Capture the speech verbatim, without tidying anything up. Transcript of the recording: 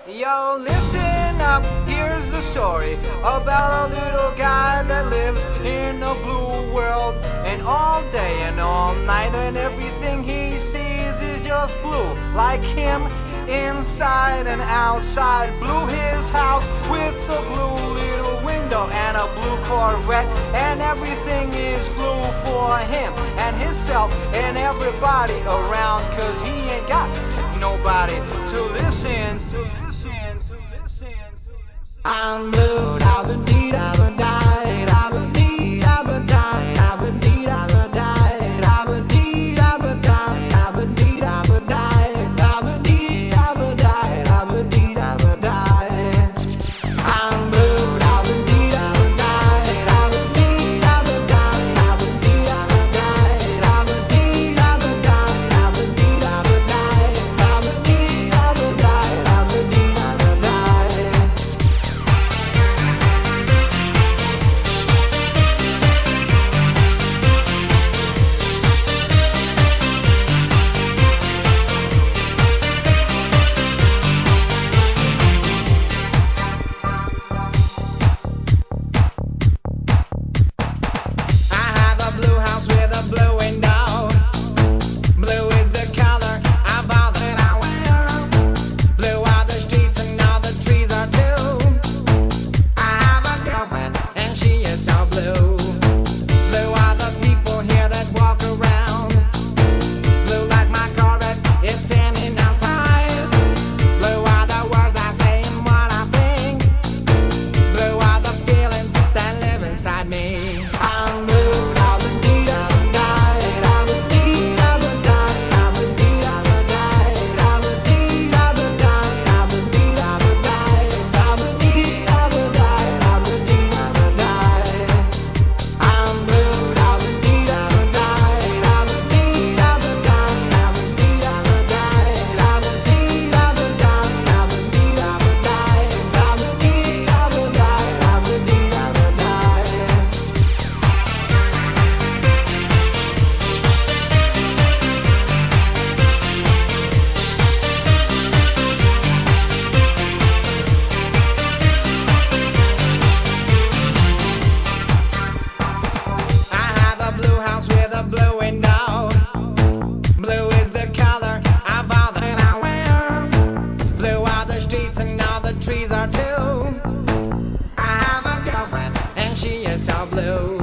Yo, listen up, here's the story about a little guy that lives in a blue world. And all day and all night and everything he sees is just blue. Like him, inside and outside. Blue his house with a blue little window and a blue Corvette. And everything is blue for him and himself and everybody around. Cause he ain't got nobody to listen, to listen, to listen. I'm blue, I've been deed, I've been died, I've been deed, I've been died, I've been deed, I've been died, I've been deed, I've been died, I've been deed, I've been died, I've been deed, I've been died, I've been deed, I've been died. I'm blue, I've been deed, I've been died, I've been deed, I've been died, I've been deed, I've been died, I've been deed, I've been died, I've been deed, I've been died, I've been deed, I've been died, I've been deed, I've been died. Trees are too. I have a girlfriend and she is so blue.